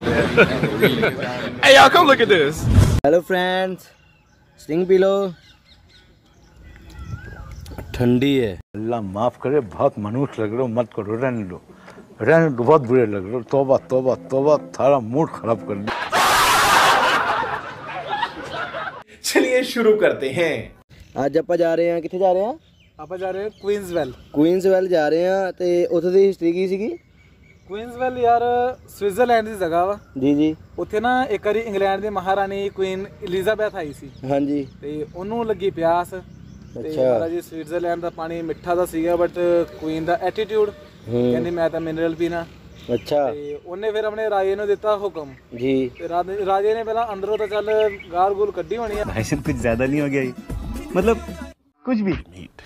Hey y'all, come look at this. Hello friends, sting पी लो, ठंडी है। अल्लाह माफ करे, बहुत मनुष्य लग रहे हो, मत करो, रहने दो, बहुत बुरे लग रहे हो। तौबा तौबा तौबा, थारा मूड खराब कर दिया। चलिए शुरू करते हैं। ਅੱਜ ਆਪਾਂ ਜਾ ਰਹੇ ਹਾਂ, ਕਿੱਥੇ ਜਾ ਰਹੇ ਹਾਂ? ਆਪਾਂ ਜਾ ਰਹੇ ਹਾਂ ਕੁਈਨਜ਼ਵੈਲ। ਕੁਈਨਜ਼ਵੈਲ ਜਾ ਰਹੇ ਹਾਂ ਤੇ ਉੱਥੇ ਦੀ ਹਿਸਟਰੀ ਕੀ ਸੀਗੀ? ਕੁਈਨਜ਼ਵੈਲ ਯਾਰ ਸਵਿਟਜ਼ਰਲੈਂਡ ਦੀ ਜਗ੍ਹਾ ਵਾ ਜੀ ਜੀ। ਉੱਥੇ ਨਾ ਇੱਕ ਵਾਰੀ ਇੰਗਲੈਂਡ ਦੀ ਮਹਾਰਾਣੀ ਕੁਈਨ ਐਲਿਜ਼ਾਬੈਥ ਆਈ ਸੀ। ਹਾਂਜੀ। ਤੇ ਉਹਨੂੰ ਲੱਗੀ ਪਿਆਸ। ਤੇ ਮਹਾਰਾਜ ਜੀ ਸਵਿਟਜ਼ਰਲੈਂਡ ਦਾ ਪਾਣੀ ਮਿੱਠਾ ਤਾਂ ਸੀਗਾ, ਬਟ ਕੁਈਨ ਦਾ ਐਟੀਟਿਊਡ, ਕਹਿੰਦੀ ਮੈਂ ਤਾਂ ਮਿਨਰਲ ਪੀਣਾ। ਅੱਛਾ। ਤੇ ਉਹਨੇ ਫਿਰ ਆਪਣੇ ਰਾਜੇ ਨੂੰ ਦਿੱਤਾ ਹੁਕਮ ਜੀ। ਤੇ ਰਾਜੇ ਨੇ ਪਹਿਲਾਂ ਅੰਦਰੋਂ ਤਾਂ ਚੱਲ ਗਾਲ ਗੂਲ ਕੱਢੀ ਹੋਣੀ ਆ। भाई साहब कुछ ज्यादा नहीं हो गया ये? मतलब कुछ भी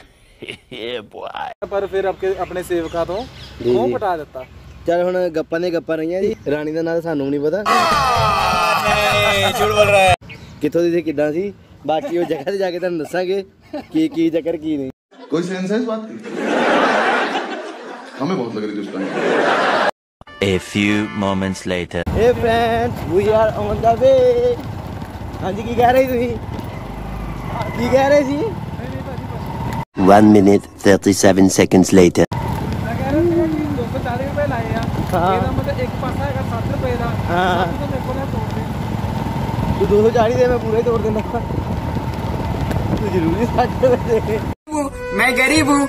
ਪਰ ਫਿਰ ਆਪਣੇ ਸੇਵਕਾਂ ਤੋਂ ਉਹ ਪਟਾ ਦਿੱਤਾ। ਚੱਲ ਹੁਣ ਗੱਪਾਂ ਦੀਆਂ ਗੱਪਾਂ ਰਹੀਆਂ ਜੀ। ਰਾਣੀ ਦਾ ਨਾਂ ਸਾਨੂੰ ਨਹੀਂ ਪਤਾ। नहीं, झूठ बोल रहा है। ਕਿੱਥੋਂ ਦੀ ਸੀ, ਕਿੱਦਾਂ ਸੀ, ਬਾਕੀ ਉਹ ਜਗ੍ਹਾ ਤੇ ਜਾ ਕੇ ਤੁਹਾਨੂੰ ਦੱਸਾਂਗੇ ਕੀ ਚੱਕਰ ਕੀ ਨਹੀਂ। कोई सेंस है इस बात की? हमें बहुत लग रही थी उस time. A few moments later. Hey friends, we are on the way। ਹਾਂਜੀ, ਕੀ ਕਹਿ ਰਹੇ ਤੁਸੀਂ? ਕੀ ਕਹਿ ਰਹੇ ਸੀ? 1 minute 37 seconds later. ਮੈਂ ਕਹਿ ਰਿਹਾ ਸੀਗਾ ਕਿ 240 ਰੁਪਏ ਲਾਏ ਆ। ਇਹਦਾ ਮਤਲਬ ਇੱਕ ਪਾਸਾ ਹੈਗਾ 60 ਰੁਪਏ ਦਾ। ਹਾਂ। ਤੂੰ ਮੇਰੇ ਕੋਲ ਤੋੜ ਦੇ। ਤੂੰ 240 ਦੇ, ਮੈਂ ਪੂਰਾ ਹੀ ਤੋੜ ਦਿੰਦਾ। ਤੂੰ ਜ਼ਰੂਰੀ 60 ਰੁਪਏ ਦੇ। मैं गरीब हूँ,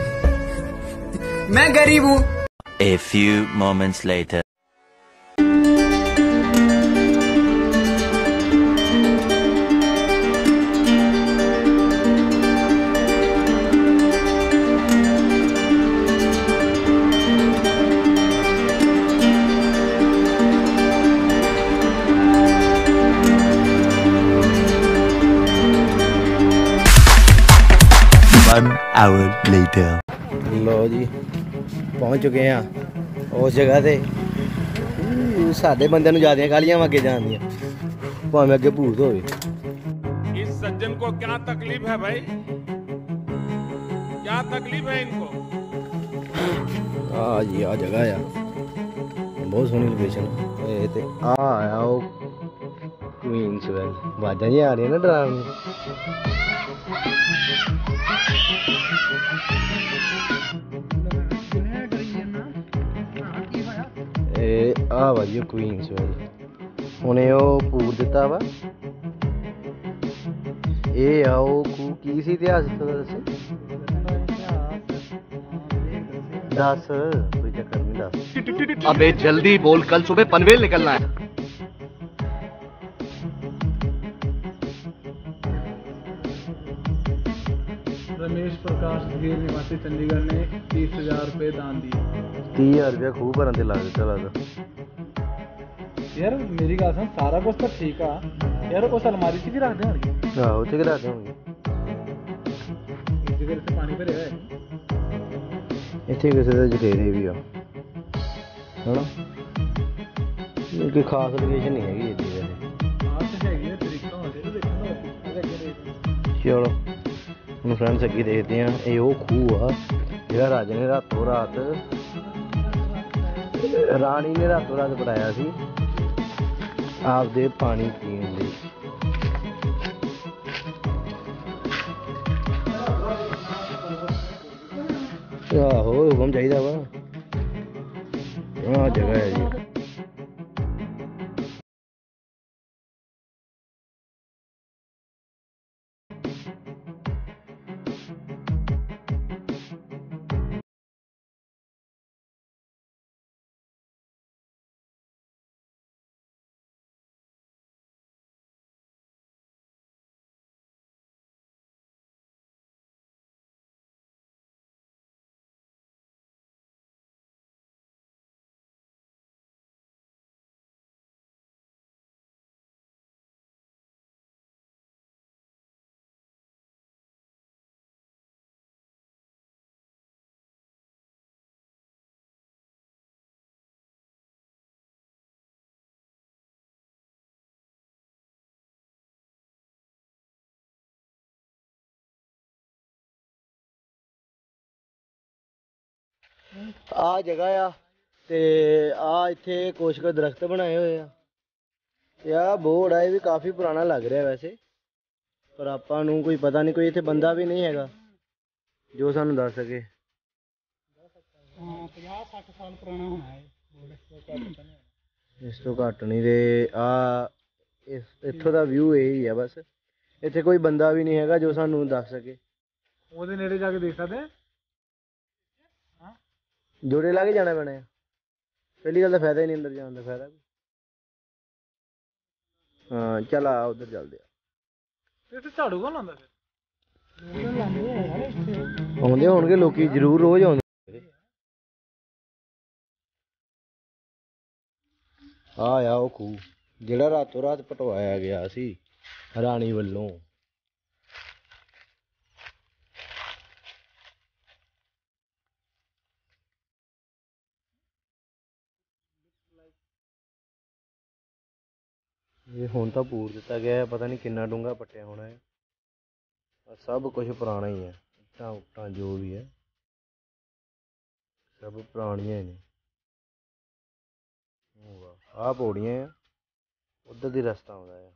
मैं गरीब हूँ। A few moments later. One hour later. ਲੋ ਜੀ, ਪਹੁੰਚ ਚੁੱਕੇ ਆ ਉਸ ਜਗ੍ਹਾ ਤੇ। ਸਾਡੇ ਬੰਦਿਆਂ ਨੂੰ ਜ਼ਿਆਦਾ ਕਾਲੀਆਂ ਅੱਗੇ ਜਾਣ ਦੀਆਂ, ਭਾਵੇਂ ਅੱਗੇ ਭੂਤ ਹੋਵੇ। इस सज्जन को क्या तकलीफ है भाई? क्या तकलीफ है इनको? ਆ ਜੀ, ਆ ਜਗ੍ਹਾ ਆ, ਬਹੁਤ ਸੋਹਣੀ ਲੋਕੇਸ਼ਨ ਇਹ ਤੇ। ਆ ਉਹ ਕੁਈਨਜ਼ਵੈਲ। ਆਵਾਜ਼ਾਂ ਜੀ ਆ ਰਹੀਆਂ ਨਾ ਡਰਾਉਣ। ਇਹ ਆ ਵਾ ਜੀ ਕੁਈਨਜ਼ਵੈਲ। ਉਹਨੇ ਉਹ ਪੂਰ ਦਿੱਤਾ ਵਾ। ਇਹ ਆ ਉਹ ਕੀ ਸੀ ਇਤਿਹਾਸ ਦਾ? ਦੱਸ, ਕੋਈ ਚੱਕਰ ਨਹੀਂ, ਦੱਸ। अबे जल्दी बोल, कल सुबह पनवेल निकलना है। रमेश प्रकाश गिर निवासी चंडीगढ़ ने 30,000 रुपए दान दिए। 30,000 रुपया ਖੂਹ ਭਰਨ ਤੇ ਲੱਗ ਦਿੱਤਾ ਲੱਗਦਾ। ਯਾਰ ਮੇਰੀ ਗੱਲ ਸੁਣ, ਸਾਰਾ ਕੁਝ ਤਾਂ ਠੀਕ ਆ ਯਾਰ, ਉਸ ਅਲਮਾਰੀ 'ਚ ਵੀ ਰੱਖਦੇ ਹੋਣਗੇ। ਆਹੋ, ਉੱਥੇ ਕਿ ਰੱਖਦੇ ਹੋਣਗੇ। ਜਿਹਦੇ ਵਿੱਚ ਪਾਣੀ ਭਰਿਆ ਹੋਇਆ ਹੈ। ਇੱਥੇ ਕਿਸੇ ਦੇ ਜਠੇਰੇ ਵੀ ਆ, ਹਨਾ? ਕੋਈ ਖਾਸ ਲੋਕੇਸ਼ਨ ਨਹੀਂ ਹੈਗੀ ਇੱਥੇ ਵੈਸੇ। ਆਹ ਤਾਂ ਹੈਗੀ ਆ, ਤਰੀਕਾ ਹੋ ਜਾਏ ਦੇਖਣ ਦਾ। ਚਲੋ ਹੁਣ ਫਰੈਂਡਸ ਅੱਗੇ ਦੇਖਦੇ ਆ। ਇਹ ਉਹ ਖੂਹ ਆ ਜਿਹੜਾ ਰਾਜੇ ਨੇ ਰਾਤੋਂ ਰਾਤ, ਰਾਣੀ ਨੇ ਰਾਤੋਂ ਰਾਤ ਬਣਾਇਆ ਸੀ ਆਪਦੇ ਪਾਣੀ ਪੀਣ ਲਈ। ਆਹੋ, ਹੁਕਮ ਚਾਹੀਦਾ ਵਾ। ਆਹ ਜਗ੍ਹਾ ਹੈ ਜੀ। ਆ ਜਗ੍ਹਾ ਆ ਤੇ ਆ ਇੱਥੇ ਕੁਛ ਕੁ ਦਰਖਤ ਬਣਾਏ ਹੋਏ ਆ ਤੇ ਆ ਬੋਰਡ ਆ, ਇਹ ਵੀ ਕਾਫੀ ਪੁਰਾਣਾ ਲੱਗ ਰਿਹਾ ਵੈਸੇ, ਪਰ ਆਪਾਂ ਨੂੰ ਕੋਈ ਪਤਾ ਨਹੀਂ, ਕੋਈ ਇੱਥੇ ਬੰਦਾ ਵੀ ਨਹੀਂ ਹੈਗਾ ਜੋ ਸਾਨੂੰ ਦੱਸ ਸਕੇ। 50-60 ਸਾਲ ਪੁਰਾਣਾ ਹੋਣਾ ਹੈ ਇਸ ਤੋਂ ਘੱਟ ਨਹੀਂ। ਤੇ ਆ ਇੱਥੋਂ ਦਾ ਵਿਊ ਇਹੀ ਆ ਬਸ, ਇੱਥੇ ਕੋਈ ਬੰਦਾ ਵੀ ਨਹੀਂ ਹੈਗਾ ਜੋ ਸਾਨੂੰ ਦੱਸ ਸਕੇ। ਉਹਦੇ ਨੇੜੇ ਜਾ ਕੇ ਦੇਖ ਸਕਦੇ ਆ, ਜੋੜੇ ਲਾ ਕੇ ਜਾਣਾ ਪੈਣਾ ਆ। ਪਹਿਲੀ ਗੱਲ ਤਾਂ ਫਾਇਦਾ ਹੀ ਨਹੀਂ ਅੰਦਰ ਜਾਣ ਦਾ, ਫਾਇਦਾ ਵੀ। ਹਾਂ ਚੱਲ ਆ ਉਧਰ ਚੱਲਦੇ ਆ। ਇੱਥੇ ਝਾੜੂ ਕੌਣ ਲਾਉਂਦਾ ਫਿਰ? ਆਉਂਦੇ ਹੋਣਗੇ ਲੋਕੀ, ਜ਼ਰੂਰ ਰੋਜ਼ ਆਉਂਦੇ। ਆ ਉਹ ਖੂਹ ਜਿਹੜਾ ਰਾਤੋਂ ਰਾਤ ਪਟਵਾਇਆ ਗਿਆ ਸੀ ਰਾਣੀ ਵੱਲੋਂ। ਇਹ ਹੁਣ ਤਾਂ ਪੂਰ ਦਿੱਤਾ ਗਿਆ ਹੈ, ਪਤਾ ਨਹੀਂ ਕਿੰਨਾ ਡੂੰਘਾ ਪੱਟਿਆ ਹੋਣਾ ਹੈ। ਸਭ ਕੁਝ ਪੁਰਾਣਾ ਹੀ ਹੈ, ਇੱਟਾਂ ਉੱਟਾਂ ਜੋ ਵੀ ਹੈ ਸਭ ਪੁਰਾਣੀਆਂ ਹੀ ਨੇ। ਆਹ ਪੌੜੀਆਂ ਆ, ਉੱਧਰ ਦੀ ਰਸਤਾ ਆਉਂਦਾ ਆ।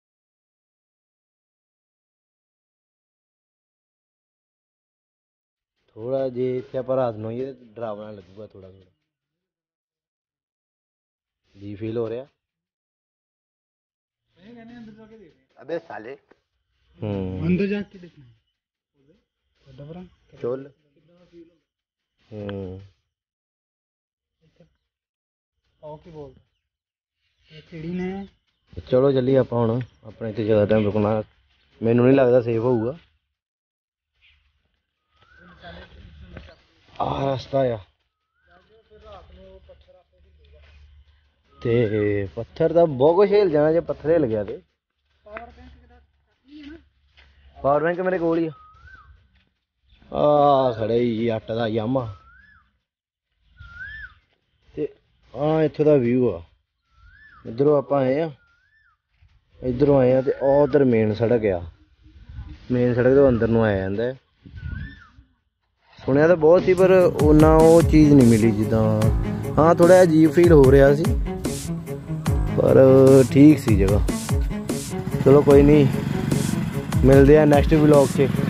ਥੋੜਾ ਜੇ ਇੱਥੇ ਆਪਾਂ ਰਾਤ ਨੂੰ ਆਈਏ ਤਾਂ ਡਰਾਵਣਾ ਲੱਗੂਗਾ, ਥੋੜਾ ਥੋੜਾ ਜੀ ਫੀਲ ਹੋ ਰਿਹਾ। अबे साले अंदर जाके देखना चल चिड़ी ने। चलो चलिए आप ਹੁਣ ਆਪਣੇ ਇੱਥੇ ਜ਼ਿਆਦਾ ਟਾਈਮ ਰੁਕਣਾ ਮੈਨੂੰ ਨਹੀਂ ਲੱਗਦਾ ਸੇਫ ਹੋਊਗਾ। ਆਹ ਰਸਤਾ ਆ ਤੇ ਪੱਥਰ ਦਾ ਬਹੁਤ ਕੁਛ ਹਿਲ ਜਾਣਾ ਜੇ ਪੱਥਰ ਹਿਲ ਗਿਆ ਤੇ। ਪਾਵਰ ਬੈਂਕ ਮੇਰੇ ਕੋਲ ਹੀ ਆ ਖੜਾ ਹੀ 8 ਦਾ ਯਾਮਾ। ਤੇ ਆ ਇੱਥੋਂ ਦਾ ਵਿਊ ਆ, ਇੱਧਰੋਂ ਆਪਾਂ ਆਏ ਆ, ਇੱਧਰੋਂ ਆਏ ਆ ਤੇ ਉਹ ਉਧਰ ਮੇਨ ਸੜਕ ਆ, ਮੇਨ ਸੜਕ ਤੋਂ ਅੰਦਰ ਨੂੰ ਆਇਆ ਜਾਂਦਾ। ਸੁਣਿਆ ਤਾਂ ਬਹੁਤ ਸੀ ਪਰ ਉਹਨਾਂ ਉਹ ਚੀਜ਼ ਨਹੀਂ ਮਿਲੀ ਜਿੱਦਾਂ, ਹਾਂ ਥੋੜਾ ਅਜੀਬ ਫੀਲ ਹੋ ਰਿਹਾ ਸੀ ਪਰ ਠੀਕ ਸੀ ਜਗ੍ਹਾ। ਚਲੋ ਕੋਈ ਨਹੀਂ, ਮਿਲਦੇ ਆ ਨੈਕਸਟ ਵਲੌਗ 'ਚ।